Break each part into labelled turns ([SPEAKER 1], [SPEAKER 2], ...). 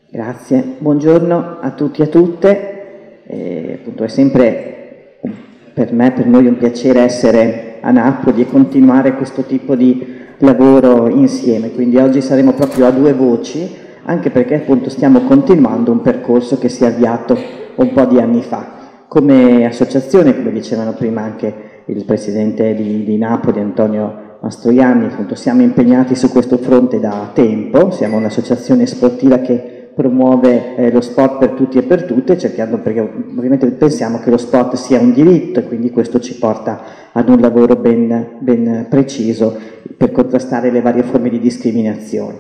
[SPEAKER 1] Grazie, buongiorno a tutti e a tutte. Appunto è sempre per noi un piacere essere a Napoli e continuare questo tipo di lavoro insieme, quindi oggi saremo proprio a due voci, anche perché appunto stiamo continuando un percorso che si è avviato un po' di anni fa. Come associazione, come dicevano prima anche il presidente di Napoli, Antonio Mastroianni, appunto siamo impegnati su questo fronte da tempo, siamo un'associazione sportiva che promuove lo sport per tutti e per tutte, cercando, perché ovviamente pensiamo che lo sport sia un diritto e quindi questo ci porta ad un lavoro ben preciso per contrastare le varie forme di discriminazione.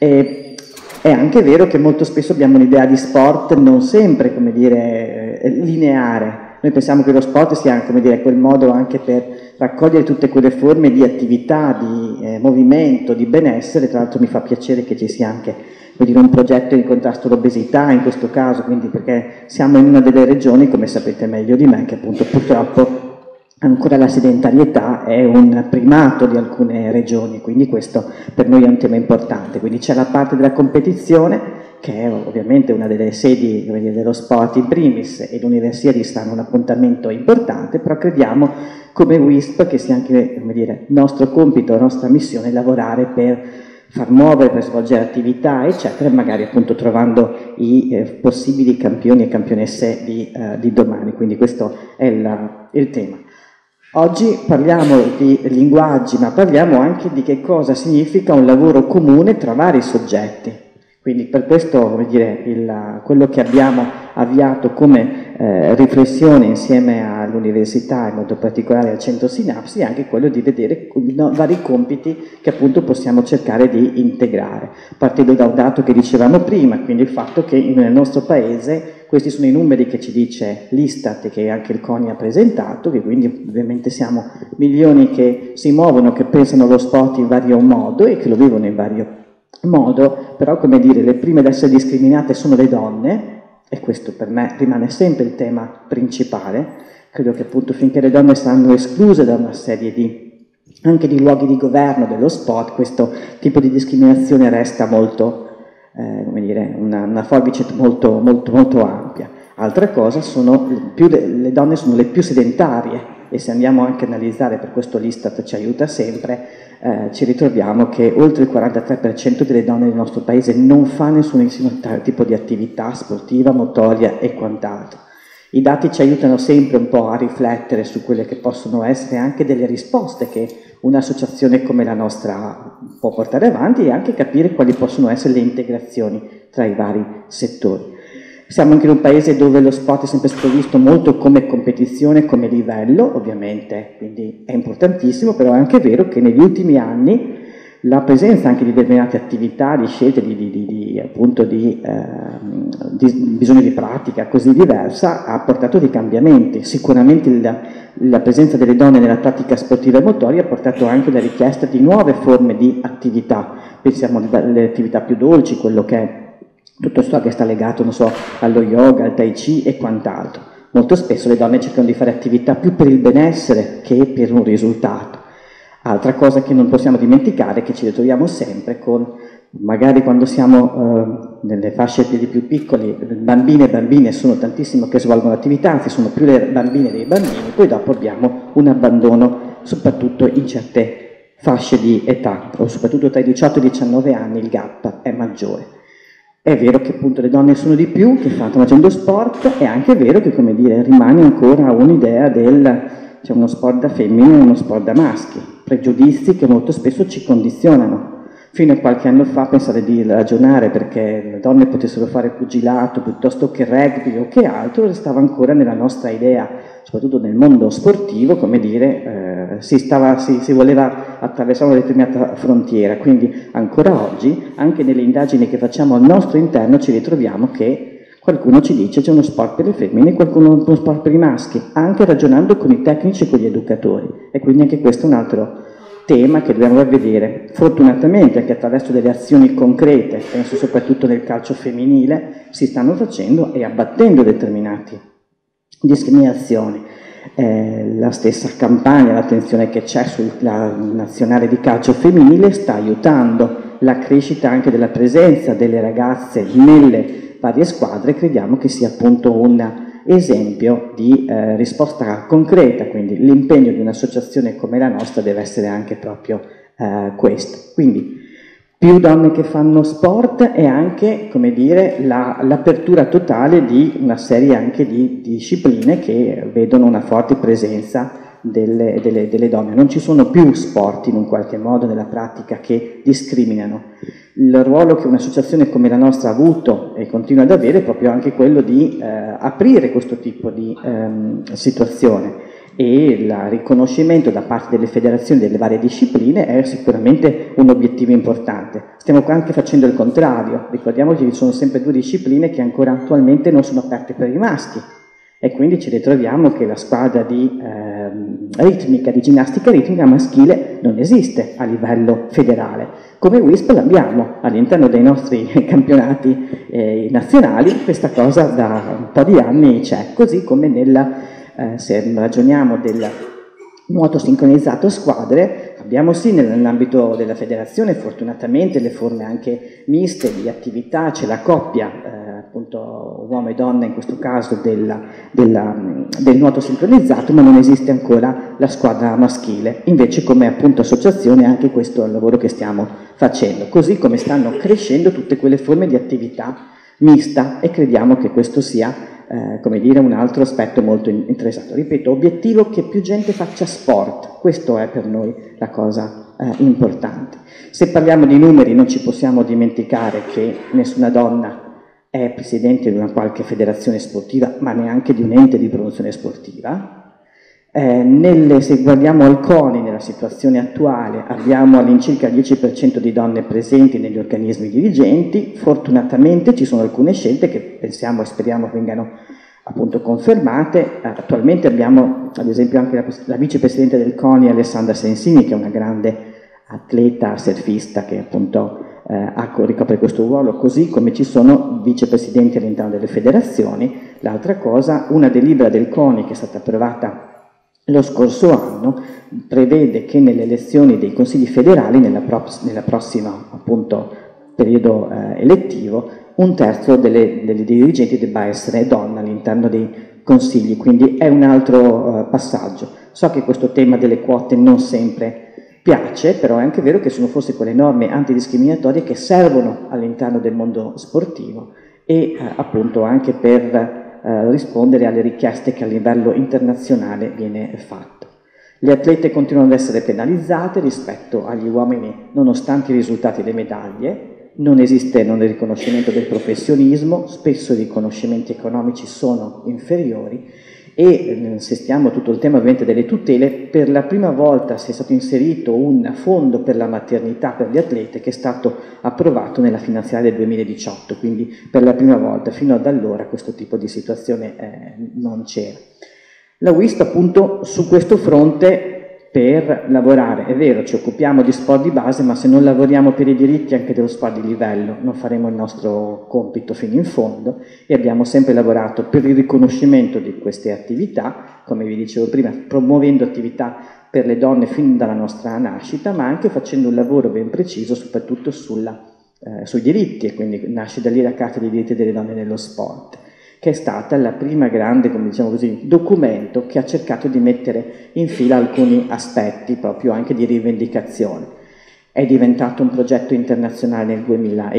[SPEAKER 1] È anche vero che molto spesso abbiamo un'idea di sport non sempre, come dire, lineare. Noi pensiamo che lo sport sia, come dire, quel modo anche per raccogliere tutte quelle forme di attività, di movimento, di benessere. Tra l'altro mi fa piacere che ci sia anche, come dire, un progetto di contrasto all'obesità in questo caso, quindi perché siamo in una delle regioni, come sapete meglio di me, che appunto purtroppo ancora la sedentarietà è un primato di alcune regioni, quindi questo per noi è un tema importante. Quindi c'è la parte della competizione, che è ovviamente una delle sedi, come dire, dello sport in primis, e le universiadi saranno un appuntamento importante, però crediamo come WISP che sia anche, come dire, nostro compito, nostra missione lavorare per far muovere, per svolgere attività, eccetera, e magari appunto trovando i possibili campioni e campionesse di domani. Quindi questo è il tema. Oggi parliamo di linguaggi, ma parliamo anche di che cosa significa un lavoro comune tra vari soggetti. Quindi per questo, come dire, quello che abbiamo avviato come riflessione insieme all'università, in modo particolare al centro Sinapsi, è anche quello di vedere vari compiti che appunto possiamo cercare di integrare. Partendo da un dato che dicevamo prima, quindi il fatto che nel nostro paese questi sono i numeri che ci dice l'Istat, che anche il CONI ha presentato, che quindi ovviamente siamo milioni che si muovono, che pensano allo sport in vario modo e che lo vivono in vario modo, però come dire, le prime ad essere discriminate sono le donne, e questo per me rimane sempre il tema principale. Credo che appunto finché le donne saranno escluse da una serie anche di luoghi di governo dello sport, questo tipo di discriminazione resta molto, come dire, una forbice molto ampia. Altra cosa le donne sono le più sedentarie, e se andiamo anche a analizzare, per questo l'Istat ci aiuta sempre, ci ritroviamo che oltre il 43% delle donne del nostro paese non fa nessun tipo di attività sportiva, motoria e quant'altro. I dati ci aiutano sempre un po' a riflettere su quelle che possono essere anche delle risposte che un'associazione come la nostra può portare avanti e anche capire quali possono essere le integrazioni tra i vari settori. Siamo anche in un paese dove lo sport è sempre stato visto molto come competizione, come livello, ovviamente, quindi è importantissimo, però è anche vero che negli ultimi anni la presenza anche di determinate attività, di scelte, appunto di bisogno di pratica così diversa ha portato dei cambiamenti. Sicuramente la presenza delle donne nella pratica sportiva e motoria ha portato anche la richiesta di nuove forme di attività. Pensiamo alle attività più dolci, quello che è tutto ciò che sta legato, non so, allo yoga, al tai chi e quant'altro. Molto spesso le donne cercano di fare attività più per il benessere che per un risultato. Altra cosa che non possiamo dimenticare è che ci ritroviamo sempre con, magari quando siamo nelle fasce di più piccoli, bambine e bambine sono tantissimo che svolgono attività, anzi sono più le bambine dei bambini, poi dopo abbiamo un abbandono soprattutto in certe fasce di età, o soprattutto tra i 18 e i 19 anni il gap è maggiore. È vero che appunto le donne sono di più, che stanno facendo sport, è anche vero che, come dire, rimane ancora un'idea c'è uno sport da femmine e uno sport da maschi, pregiudizi che molto spesso ci condizionano. Fino a qualche anno fa pensare di ragionare perché le donne potessero fare pugilato piuttosto che rugby o che altro restava ancora nella nostra idea, soprattutto nel mondo sportivo, come dire, si voleva attraversare una determinata frontiera, quindi ancora oggi, anche nelle indagini che facciamo al nostro interno, ci ritroviamo che qualcuno ci dice c'è uno sport per le femmine, qualcuno uno sport per i maschi, anche ragionando con i tecnici e con gli educatori, e quindi anche questo è un altro tema che dobbiamo vedere. Fortunatamente anche attraverso delle azioni concrete, penso soprattutto nel calcio femminile, si stanno facendo e abbattendo determinate discriminazioni. La stessa campagna, l'attenzione che c'è sulla nazionale di calcio femminile sta aiutando la crescita anche della presenza delle ragazze nelle varie squadre, crediamo che sia appunto un esempio di risposta concreta, quindi l'impegno di un'associazione come la nostra deve essere anche proprio questo. Quindi più donne che fanno sport e anche, come dire, l'apertura totale di una serie anche di discipline che vedono una forte presenza delle donne. Non ci sono più sport in un qualche modo nella pratica che discriminano. Il ruolo che un'associazione come la nostra ha avuto e continua ad avere è proprio anche quello di aprire questo tipo di situazione, e il riconoscimento da parte delle federazioni delle varie discipline è sicuramente un obiettivo importante. Stiamo anche facendo il contrario, ricordiamoci che ci sono sempre due discipline che ancora attualmente non sono aperte per i maschi, e quindi ci ritroviamo che la squadra di ritmica, di ginnastica ritmica maschile non esiste a livello federale. Come WISP l'abbiamo all'interno dei nostri campionati nazionali, questa cosa da un po' di anni c'è, così come se ragioniamo del nuoto sincronizzato a squadre, abbiamo sì nell'ambito della federazione fortunatamente le forme anche miste di attività, c'è la coppia appunto uomo e donna in questo caso del nuoto sincronizzato, ma non esiste ancora la squadra maschile. Invece come appunto associazione anche questo è il lavoro che stiamo facendo, così come stanno crescendo tutte quelle forme di attività mista, e crediamo che questo sia come dire, un altro aspetto molto interessante. Ripeto, obiettivo che più gente faccia sport, questo è per noi la cosa importante. Se parliamo di numeri non ci possiamo dimenticare che nessuna donna è presidente di una qualche federazione sportiva, ma neanche di un ente di promozione sportiva. Se guardiamo al CONI, nella situazione attuale, abbiamo all'incirca il 10% di donne presenti negli organismi dirigenti. Fortunatamente ci sono alcune scelte che pensiamo e speriamo vengano appunto confermate. Attualmente abbiamo ad esempio anche la vicepresidente del CONI Alessandra Sensini, che è una grande atleta surfista che appunto ricopre questo ruolo, così come ci sono vicepresidenti all'interno delle federazioni. L'altra cosa, una delibera del CONI che è stata approvata lo scorso anno prevede che nelle elezioni dei consigli federali, nella prossima appunto periodo elettivo, un terzo delle dirigenti debba essere donna all'interno dei consigli, quindi è un altro passaggio. So che questo tema delle quote non sempre piace, però è anche vero che sono forse quelle norme antidiscriminatorie che servono all'interno del mondo sportivo e appunto anche per rispondere alle richieste che a livello internazionale viene fatto. Le atlete continuano ad essere penalizzate rispetto agli uomini nonostante i risultati delle medaglie, non esiste il riconoscimento del professionismo, spesso i riconoscimenti economici sono inferiori e se stiamo a tutto il tema ovviamente delle tutele, per la prima volta si è stato inserito un fondo per la maternità per gli atlete che è stato approvato nella finanziaria del 2018, quindi per la prima volta, fino ad allora questo tipo di non c'era. La WISP appunto su questo fronte per lavorare, è vero, ci occupiamo di sport di base, ma se non lavoriamo per i diritti anche dello sport di livello non faremo il nostro compito fino in fondo, e abbiamo sempre lavorato per il riconoscimento di queste attività, come vi dicevo prima, promuovendo attività per le donne fin dalla nostra nascita, ma anche facendo un lavoro ben preciso soprattutto sui diritti, e quindi nasce da lì la Carta dei diritti delle donne nello sport, che è stata la prima grande, come diciamo così, documento che ha cercato di mettere in fila alcuni aspetti proprio anche di rivendicazione. È diventato un progetto internazionale nel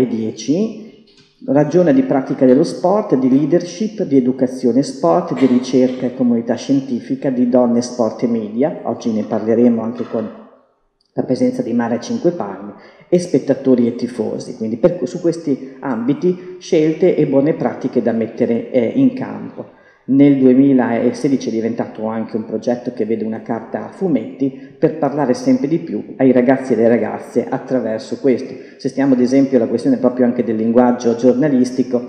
[SPEAKER 1] 2010, ragiona di pratica dello sport, di leadership, di educazione sport, di ricerca e comunità scientifica, di donne, sport e media. Oggi ne parleremo anche con la presenza di Mara Cinque Palmi, e spettatori e tifosi, quindi su questi ambiti scelte e buone pratiche da mettere in campo. Nel 2016 è diventato anche un progetto che vede una carta a fumetti per parlare sempre di più ai ragazzi e alle ragazze attraverso questo. Se stiamo ad esempio alla questione proprio anche del linguaggio giornalistico,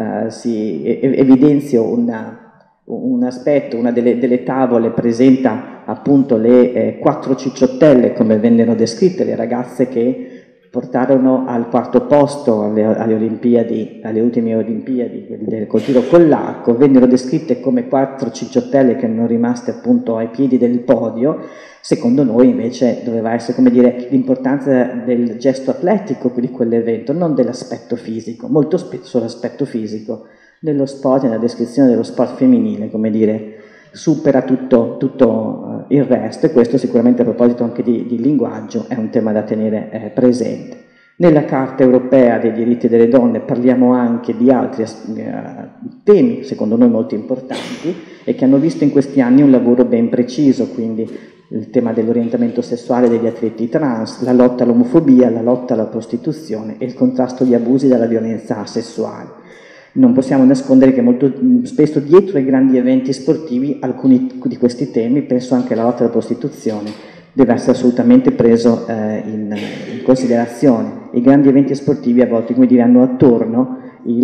[SPEAKER 1] evidenzio un aspetto, una delle tavole presenta appunto le 4 cicciottelle, come vennero descritte, le ragazze che portarono al quarto posto alle ultime Olimpiadi col tiro con l'arco, vennero descritte come 4 cicciottelle che erano rimaste appunto ai piedi del podio. Secondo noi invece doveva essere, come dire, l'importanza del gesto atletico di quell'evento, non dell'aspetto fisico. Molto spesso l'aspetto fisico nello sport, nella descrizione dello sport femminile, come dire, supera tutto il resto, e questo sicuramente a proposito anche di linguaggio è un tema da tenere presente. Nella Carta Europea dei diritti delle donne parliamo anche di altri temi, secondo noi molto importanti, e che hanno visto in questi anni un lavoro ben preciso, quindi il tema dell'orientamento sessuale degli atleti trans, la lotta all'omofobia, la lotta alla prostituzione e il contrasto agli abusi della violenza sessuale. Non possiamo nascondere che molto spesso dietro ai grandi eventi sportivi alcuni di questi temi, penso anche alla lotta alla prostituzione, deve essere assolutamente preso in considerazione. I grandi eventi sportivi a volte, come dire, hanno attorno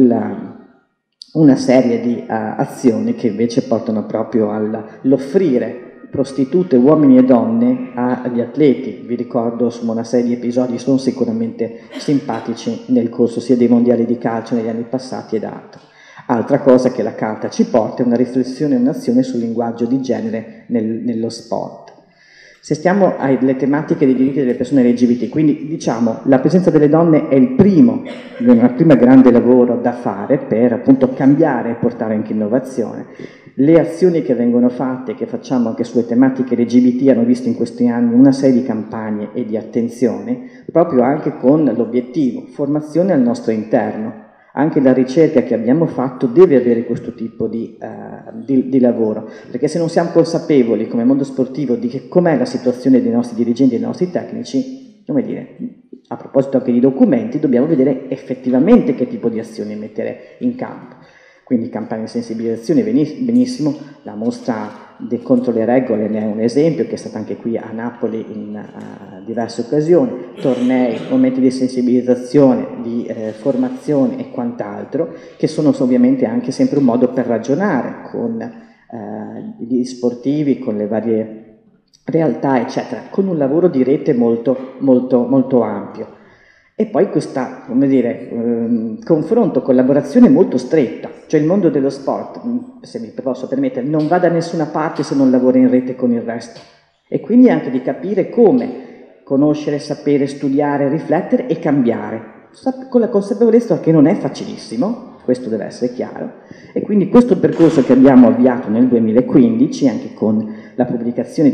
[SPEAKER 1] una serie di azioni che invece portano proprio all'offrire prostitute, uomini e donne agli atleti. Vi ricordo insomma una serie di episodi sono sicuramente simpatici nel corso sia dei mondiali di calcio negli anni passati ed altro. Altra cosa che la Carta ci porta è una riflessione e un'azione sul linguaggio di genere nello sport. Se stiamo alle tematiche dei diritti delle persone LGBT, quindi diciamo la presenza delle donne è il primo grande lavoro da fare per appunto cambiare e portare anche innovazione. Le azioni che vengono fatte, che facciamo anche sulle tematiche LGBT, hanno visto in questi anni una serie di campagne e di attenzione, proprio anche con l'obiettivo, formazione al nostro interno. Anche la ricerca che abbiamo fatto deve avere questo tipo di lavoro, perché se non siamo consapevoli come mondo sportivo di com'è la situazione dei nostri dirigenti e dei nostri tecnici, come dire, a proposito anche di documenti, dobbiamo vedere effettivamente che tipo di azioni mettere in campo. Quindi campagne di sensibilizzazione, benissimo, la mostra contro le regole ne è un esempio, che è stata anche qui a Napoli in diverse occasioni, tornei, momenti di sensibilizzazione, di formazione e quant'altro, che sono ovviamente anche sempre un modo per ragionare con gli sportivi, con le varie realtà, eccetera, con un lavoro di rete molto ampio. E poi questa, come dire, confronto, collaborazione molto stretta, cioè il mondo dello sport, se mi posso permettere, non va da nessuna parte se non lavora in rete con il resto. E quindi anche di capire come conoscere, sapere, studiare, riflettere e cambiare, con la consapevolezza che non è facilissimo, questo deve essere chiaro, e quindi questo percorso che abbiamo avviato nel 2015, anche con la pubblicazione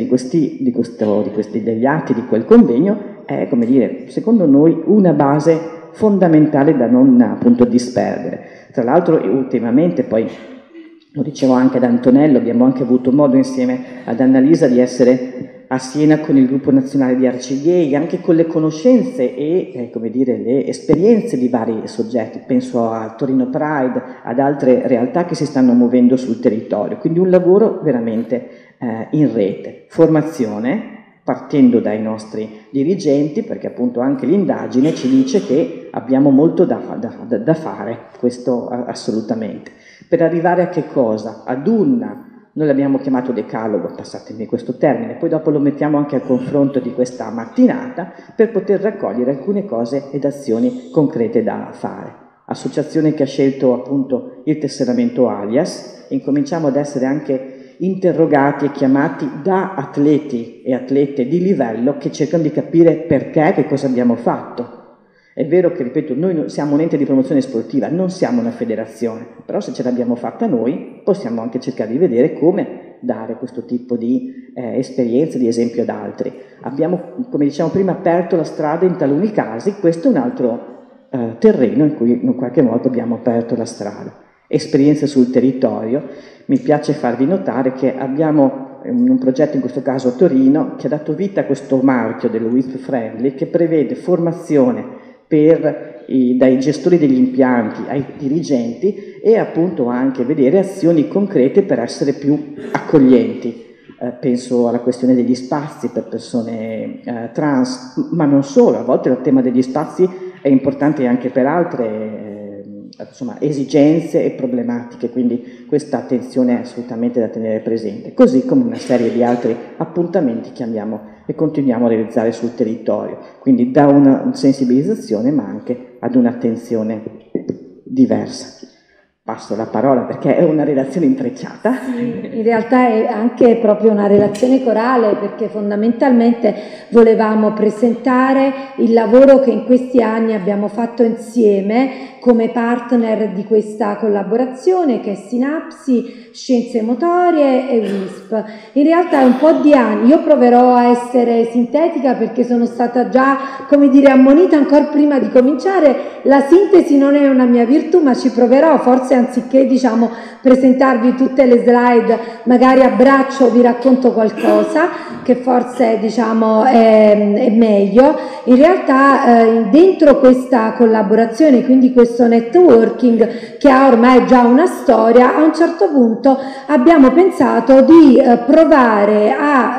[SPEAKER 1] degli atti di quel convegno, è, come dire, secondo noi una base fondamentale da non appunto disperdere. Tra l'altro ultimamente, poi lo dicevo anche ad Antonello, abbiamo anche avuto modo insieme ad Annalisa di essere a Siena con il gruppo nazionale di Arcigay, anche con le conoscenze e come dire, le esperienze di vari soggetti, penso a Torino Pride, ad altre realtà che si stanno muovendo sul territorio, quindi un lavoro veramente in rete, formazione, partendo dai nostri dirigenti, perché appunto anche l'indagine ci dice che abbiamo molto da fare, questo assolutamente. Per arrivare a che cosa? Noi l'abbiamo chiamato decalogo, passatemi questo termine, poi dopo lo mettiamo anche al confronto di questa mattinata per poter raccogliere alcune cose ed azioni concrete da fare. Associazione che ha scelto appunto il tesseramento alias, incominciamo ad essere anche interrogati e chiamati da atleti e atlete di livello che cercano di capire perché, che cosa abbiamo fatto. È vero che, ripeto, noi siamo un ente di promozione sportiva, non siamo una federazione, però se ce l'abbiamo fatta noi possiamo anche cercare di vedere come dare questo tipo di esperienze, di esempio ad altri. Abbiamo, come diciamo prima, aperto la strada in taluni casi, questo è un altro terreno in cui in qualche modo abbiamo aperto la strada. Esperienze sul territorio, mi piace farvi notare che abbiamo un progetto, in questo caso a Torino, che ha dato vita a questo marchio dello WIF Friendly, che prevede formazione dai gestori degli impianti ai dirigenti e appunto anche vedere azioni concrete per essere più accoglienti. Penso alla questione degli spazi per persone trans, ma non solo, a volte il tema degli spazi è importante anche per altre esigenze e problematiche, quindi questa attenzione è assolutamente da tenere presente, così come una serie di altri appuntamenti che abbiamo e continuiamo a realizzare sul territorio, quindi da una sensibilizzazione ma anche ad un'attenzione diversa. passo la parola perché è una relazione intrecciata.
[SPEAKER 2] Sì, in realtà è anche proprio una relazione corale, perché fondamentalmente volevamo presentare il lavoro che in questi anni abbiamo fatto insieme come partner di questa collaborazione, che è Sinapsi, Scienze Motorie e WISP. In realtà è un po' di anni, io proverò a essere sintetica perché sono stata già, come dire, ammonita ancora prima di cominciare. La sintesi non è una mia virtù, ma ci proverò, forse anziché diciamo presentarvi tutte le slide, magari a braccio vi racconto qualcosa che forse diciamo è meglio. In realtà dentro questa collaborazione, quindi questo networking che ha ormai già una storia, a un certo punto abbiamo pensato di provare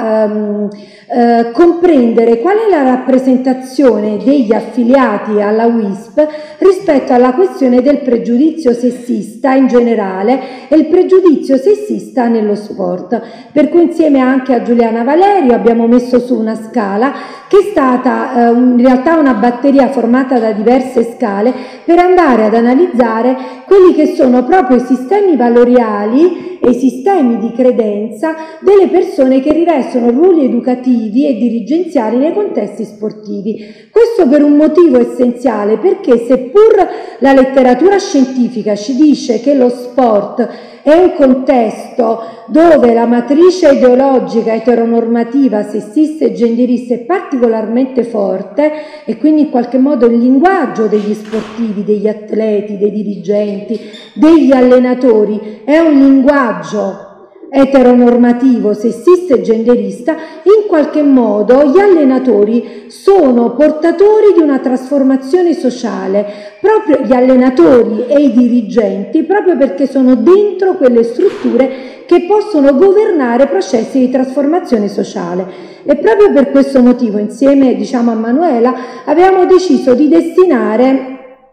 [SPEAKER 2] a comprendere qual è la rappresentazione degli affiliati alla WISP rispetto alla questione del pregiudizio sessista in generale e il pregiudizio sessista nello sport. Per cui insieme anche a Giuliana Valerio abbiamo messo su una scala che è stata in realtà una batteria formata da diverse scale per andare ad analizzare quelli che sono proprio i sistemi valoriali e i sistemi di credenza delle persone che rivestono ruoli educativi e dirigenziali nei contesti sportivi. Questo per un motivo essenziale, perché seppur la letteratura scientifica ci dice che lo sport è un contesto dove la matrice ideologica eteronormativa, sessista e genderista è particolarmente forte e quindi in qualche modo il linguaggio degli sportivi, degli atleti, dei dirigenti, degli allenatori è un linguaggio eteronormativo, sessista e genderista, in qualche modo gli allenatori sono portatori di una trasformazione sociale, proprio gli allenatori e i dirigenti, proprio perché sono dentro quelle strutture che possono governare processi di trasformazione sociale. E proprio per questo motivo, insieme diciamo a Manuela, abbiamo deciso di destinare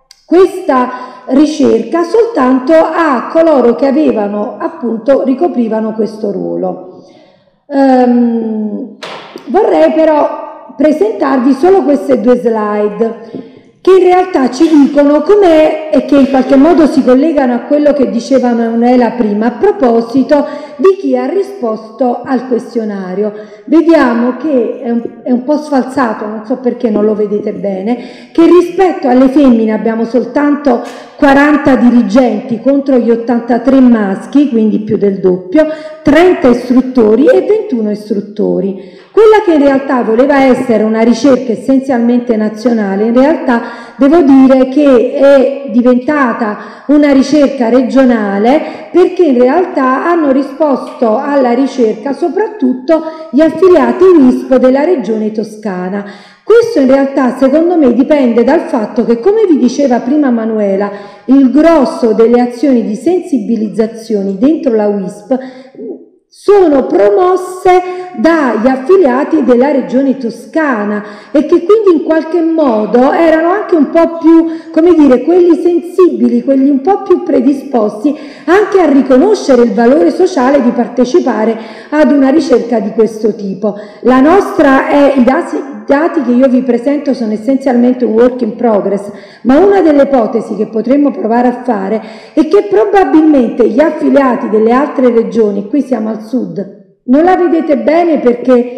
[SPEAKER 2] questa ricerca soltanto a coloro che avevano appunto ricoprivano questo ruolo. Vorrei però presentarvi solo queste due slide che in realtà ci dicono com'è e che in qualche modo si collegano a quello che diceva Manuela prima a proposito di chi ha risposto al questionario. Vediamo che è un po' sfalsato, non so perché non lo vedete bene, che rispetto alle femmine abbiamo soltanto 40 dirigenti contro gli 83 maschi, quindi più del doppio, 30 istruttori e 21 istruttori. Quella che in realtà voleva essere una ricerca essenzialmente nazionale, in realtà devo dire che è diventata una ricerca regionale, perché in realtà hanno risposto alla ricerca soprattutto gli affiliati WISP della regione Toscana. Questo in realtà secondo me dipende dal fatto che, come vi diceva prima Manuela, il grosso delle azioni di sensibilizzazione dentro la WISP sono promosse dagli affiliati della regione Toscana e che quindi in qualche modo erano anche un po' più, come dire, quelli sensibili, quelli un po' più predisposti anche a riconoscere il valore sociale di partecipare ad una ricerca di questo tipo. La nostra è, i dati che io vi presento sono essenzialmente un work in progress, ma una delle ipotesi che potremmo provare a fare è che probabilmente gli affiliati delle altre regioni, qui siamo al sud, non la vedete bene perché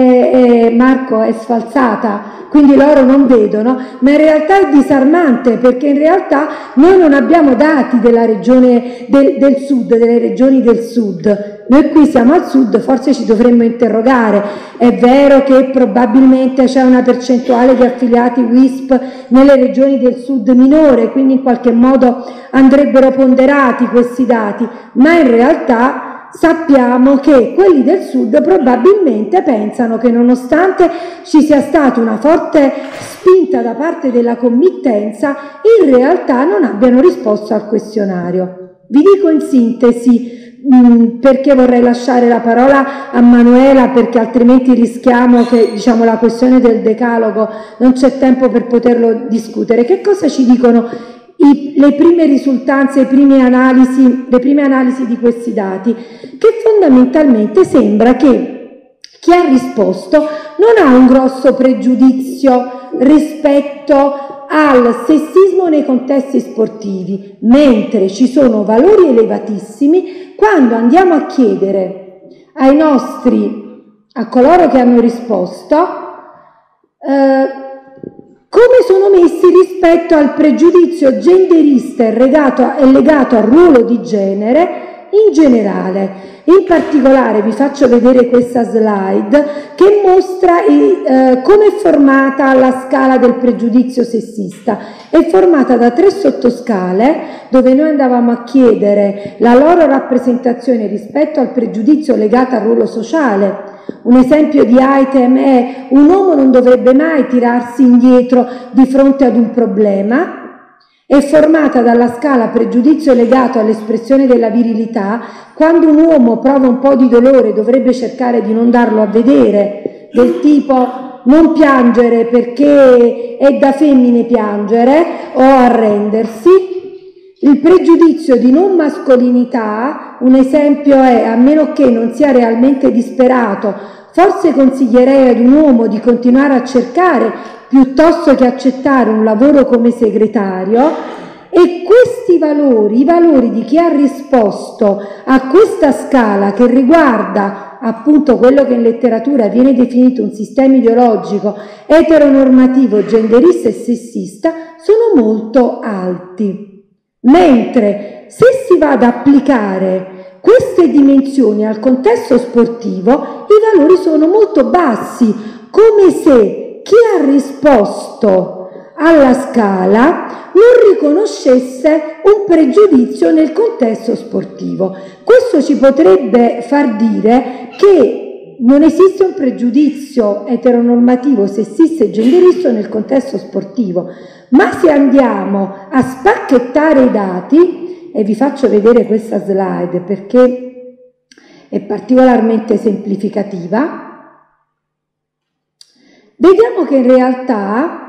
[SPEAKER 2] Marco è sfalsata, quindi loro non vedono, ma in realtà è disarmante perché in realtà noi non abbiamo dati della regione del sud, delle regioni del sud. Noi qui siamo al sud, forse ci dovremmo interrogare. È vero che probabilmente c'è una percentuale di affiliati WISP nelle regioni del sud minore, quindi in qualche modo andrebbero ponderati questi dati, ma in realtà sappiamo che quelli del sud probabilmente pensano che nonostante ci sia stata una forte spinta da parte della committenza, in realtà non abbiano risposto al questionario. Vi dico in sintesi, perché vorrei lasciare la parola a Manuela, perché altrimenti rischiamo che diciamo la questione del decalogo non c'è tempo per poterlo discutere. Che cosa ci dicono le prime risultanze, le prime analisi di questi dati? Che fondamentalmente sembra che chi ha risposto non ha un grosso pregiudizio rispetto al sessismo nei contesti sportivi, mentre ci sono valori elevatissimi quando andiamo a chiedere a coloro che hanno risposto, come sono messi rispetto al pregiudizio genderista e legato al ruolo di genere in generale. In particolare vi faccio vedere questa slide che mostra come è formata la scala del pregiudizio sessista. È formata da 3 sottoscale dove noi andavamo a chiedere la loro rappresentazione rispetto al pregiudizio legato al ruolo sociale. Un esempio di item è: un uomo non dovrebbe mai tirarsi indietro di fronte ad un problema. È formata dalla scala pregiudizio legato all'espressione della virilità. Quando un uomo prova un po' di dolore dovrebbe cercare di non darlo a vedere, del tipo non piangere perché è da femmine piangere, o arrendersi. Il pregiudizio di non mascolinità, un esempio è: a meno che non sia realmente disperato, forse consiglierei ad un uomo di continuare a cercare piuttosto che accettare un lavoro come segretario. E questi valori, i valori di chi ha risposto a questa scala che riguarda appunto quello che in letteratura viene definito un sistema ideologico eteronormativo, genderista e sessista, sono molto alti. Mentre se si va ad applicare queste dimensioni al contesto sportivo, i valori sono molto bassi, come se chi ha risposto alla scala non riconoscesse un pregiudizio nel contesto sportivo. Questo ci potrebbe far dire che non esiste un pregiudizio eteronormativo, sessista e genderista nel contesto sportivo, ma se andiamo a spacchettare i dati, e vi faccio vedere questa slide perché è particolarmente semplificativa, vediamo che in realtà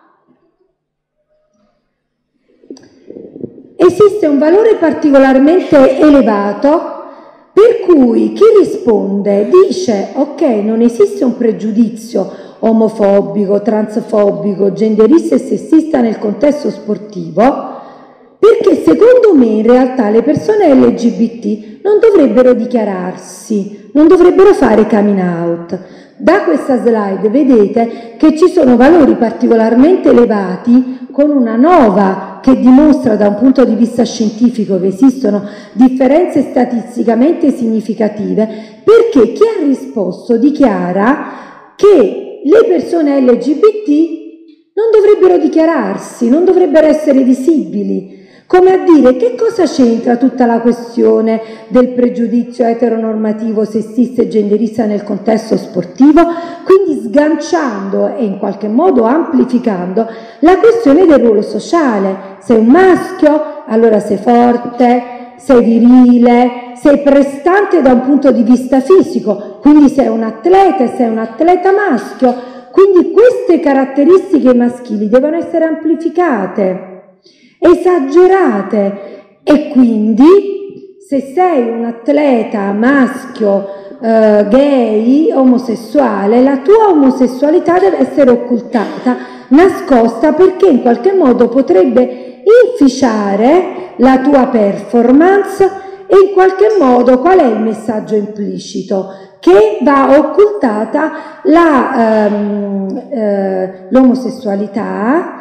[SPEAKER 2] esiste un valore particolarmente elevato per cui chi risponde dice: ok, non esiste un pregiudizio omofobico, transfobico, genderista e sessista nel contesto sportivo, perché secondo me in realtà le persone LGBT non dovrebbero dichiararsi, non dovrebbero fare coming out. Da questa slide vedete che ci sono valori particolarmente elevati, con una nova che dimostra da un punto di vista scientifico che esistono differenze statisticamente significative, perché chi ha risposto dichiara che le persone LGBT non dovrebbero dichiararsi, non dovrebbero essere visibili. Come a dire, che cosa c'entra tutta la questione del pregiudizio eteronormativo, sessista e genderista nel contesto sportivo? Quindi sganciando e in qualche modo amplificando la questione del ruolo sociale. Sei un maschio, allora sei forte, sei virile, sei prestante da un punto di vista fisico, quindi sei un atleta e sei un atleta maschio. Quindi queste caratteristiche maschili devono essere amplificate, esagerate, e quindi se sei un atleta maschio, gay, omosessuale, la tua omosessualità deve essere occultata, nascosta, perché in qualche modo potrebbe inficiare la tua performance. E in qualche modo qual è il messaggio implicito? Che va occultata l'omosessualità,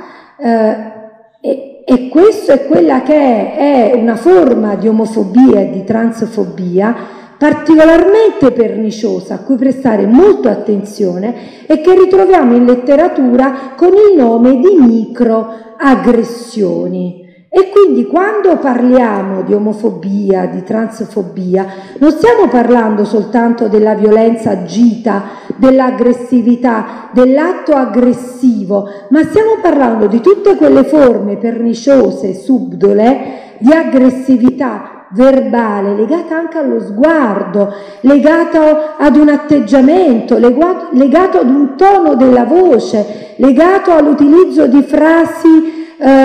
[SPEAKER 2] e questo è quella che è una forma di omofobia e di transfobia particolarmente perniciosa, a cui prestare molta attenzione, e che ritroviamo in letteratura con il nome di microaggressioni. E quindi quando parliamo di omofobia, di transfobia, non stiamo parlando soltanto della violenza agita, dell'aggressività, dell'atto aggressivo, ma stiamo parlando di tutte quelle forme perniciose, subdole, di aggressività verbale, legata anche allo sguardo, legato ad un atteggiamento, legato ad un tono della voce, legato all'utilizzo di frasi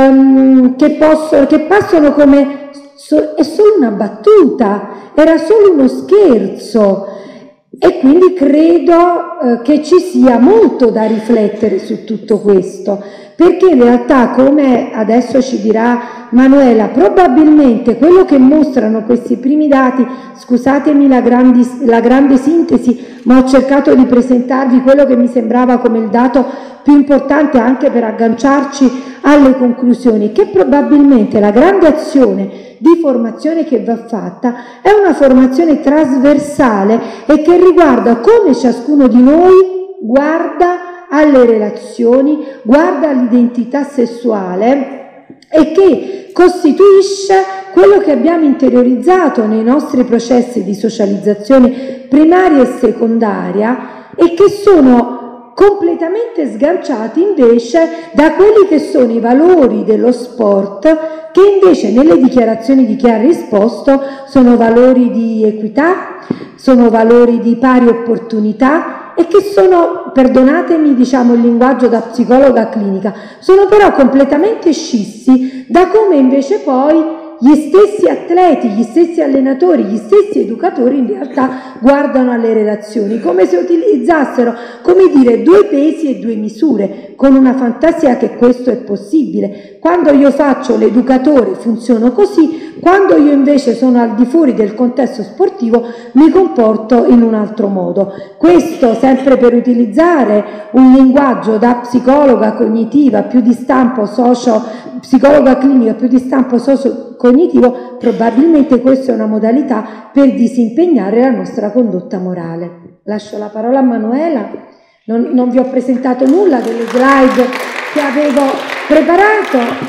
[SPEAKER 2] che passano come è solo una battuta, era solo uno scherzo. E quindi credo che ci sia molto da riflettere su tutto questo, perché in realtà, come adesso ci dirà Manuela, probabilmente quello che mostrano questi primi dati, scusatemi la grande sintesi, ma ho cercato di presentarvi quello che mi sembrava come il dato più importante anche per agganciarci alle conclusioni, che probabilmente la grande azione di formazione che va fatta è una formazione trasversale e che riguarda come ciascuno di noi guarda alle relazioni, guarda all'identità sessuale e che costituisce quello che abbiamo interiorizzato nei nostri processi di socializzazione primaria e secondaria e che sono completamente sganciati invece da quelli che sono i valori dello sport, che invece nelle dichiarazioni di chi ha risposto sono valori di equità, sono valori di pari opportunità e che sono, perdonatemi diciamo il linguaggio da psicologa clinica, sono però completamente scissi da come invece poi gli stessi atleti, gli stessi allenatori, gli stessi educatori in realtà guardano alle relazioni, come se utilizzassero, come dire, due pesi e due misure, con una fantasia che questo è possibile. Quando io faccio l'educatore funziono così, quando io invece sono al di fuori del contesto sportivo mi comporto in un altro modo. Questo sempre per utilizzare un linguaggio da psicologa cognitiva più di stampo psicologa clinica più di stampo socio-cognitivo, probabilmente questa è una modalità per disimpegnare la nostra condotta morale. Lascio la parola a Manuela, non vi ho presentato nulla delle slide che avevo preparato.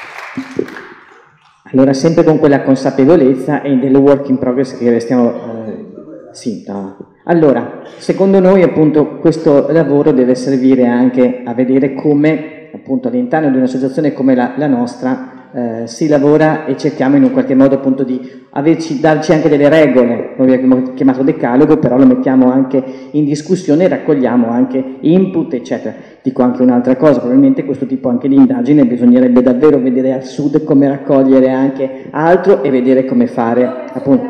[SPEAKER 1] Allora, sempre con quella consapevolezza e del work in progress che stiamo... sì, no. Allora, secondo noi appunto questo lavoro deve servire anche a vedere come appunto all'interno di un'associazione come la nostra si lavora e cerchiamo in un qualche modo appunto di darci anche delle regole. Noi abbiamo chiamato decalogo, però lo mettiamo anche in discussione e raccogliamo anche input eccetera. Dico anche un'altra cosa, probabilmente questo tipo anche di indagine bisognerebbe davvero vedere al sud come raccogliere anche altro e vedere come fare appunto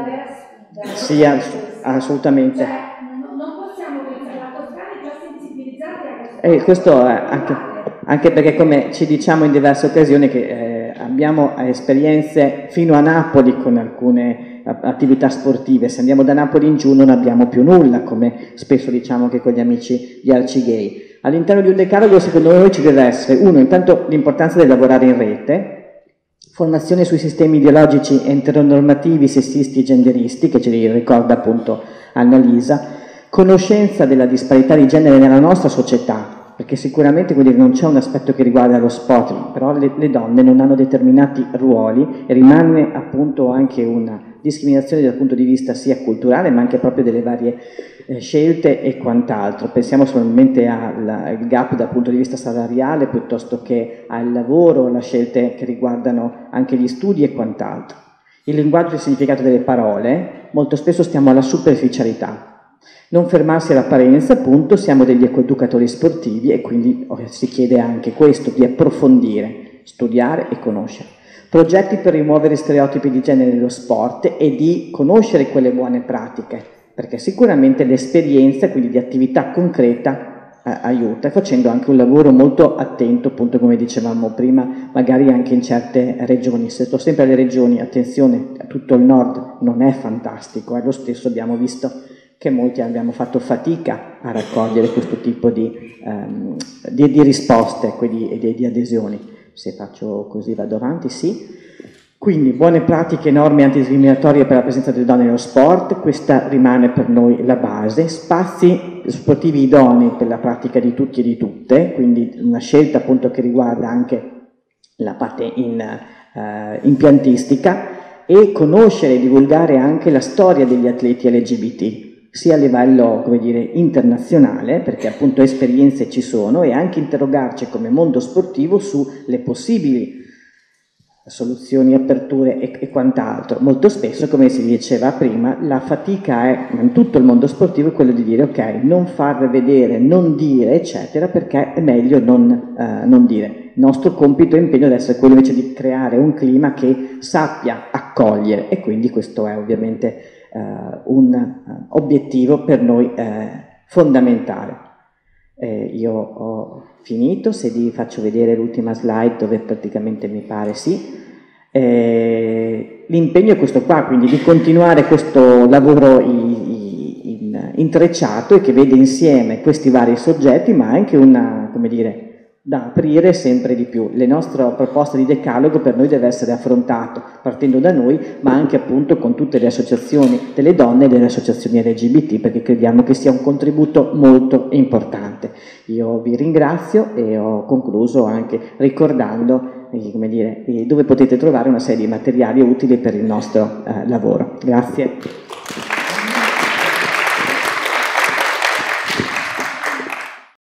[SPEAKER 1] sia assolutamente.
[SPEAKER 2] Non possiamo pensare la Toscana è già sensibilizzata a
[SPEAKER 1] questo è anche perché come ci diciamo in diverse occasioni che abbiamo esperienze fino a Napoli con alcune attività sportive, se andiamo da Napoli in giù non abbiamo più nulla, come spesso diciamo anche con gli amici di Arcigay. All'interno di un decalogo secondo noi ci deve essere, uno, intanto l'importanza di lavorare in rete, formazione sui sistemi ideologici eteronormativi, sessisti e genderisti, che ci ricorda appunto Annalisa, conoscenza della disparità di genere nella nostra società, perché sicuramente non c'è un aspetto che riguarda lo sport, però le donne non hanno determinati ruoli e rimane appunto anche una discriminazione dal punto di vista sia culturale ma anche proprio delle varie scelte e quant'altro. Pensiamo solamente al gap dal punto di vista salariale piuttosto che al lavoro, alle scelte che riguardano anche gli studi e quant'altro. Il linguaggio e il significato delle parole, molto spesso stiamo alla superficialità. Non fermarsi all'apparenza, appunto, siamo degli educatori sportivi e quindi si chiede anche questo, di approfondire, studiare e conoscere. Progetti per rimuovere stereotipi di genere nello sport e di conoscere quelle buone pratiche, perché sicuramente l'esperienza, quindi di attività concreta, aiuta, facendo anche un lavoro molto attento, appunto come dicevamo prima, magari anche in certe regioni. Se sto sempre alle regioni, attenzione, tutto il nord non è fantastico, lo stesso abbiamo visto che molti abbiamo fatto fatica a raccogliere questo tipo di risposte e di adesioni. Se faccio così vado avanti, sì. Quindi buone pratiche e norme antidiscriminatorie per la presenza delle donne nello sport, questa rimane per noi la base. Spazi sportivi idonei per la pratica di tutti e di tutte, quindi una scelta appunto che riguarda anche la parte impiantistica e conoscere e divulgare anche la storia degli atleti LGBT, sia a livello, come dire, internazionale, perché appunto esperienze ci sono, e anche interrogarci come mondo sportivo sulle possibili soluzioni, aperture e quant'altro. Molto spesso, come si diceva prima, la fatica è, in tutto il mondo sportivo, è quello di dire ok, non far vedere, non dire, eccetera, perché è meglio non dire. Il nostro compito e impegno deve essere quello invece di creare un clima che sappia accogliere, e quindi questo è ovviamente un obiettivo per noi fondamentale. Io ho finito, se vi faccio vedere l'ultima slide dove praticamente mi pare sì. L'impegno è questo qua, quindi di continuare questo lavoro intrecciato e che vede insieme questi vari soggetti, ma anche una, come dire, da aprire sempre di più. La nostra proposta di decalogo per noi deve essere affrontato partendo da noi, ma anche appunto con tutte le associazioni delle donne e delle associazioni LGBT, perché crediamo che sia un contributo molto importante. Io vi ringrazio e ho concluso anche ricordando, come dire, dove potete trovare una serie di materiali utili per il nostro lavoro. Grazie.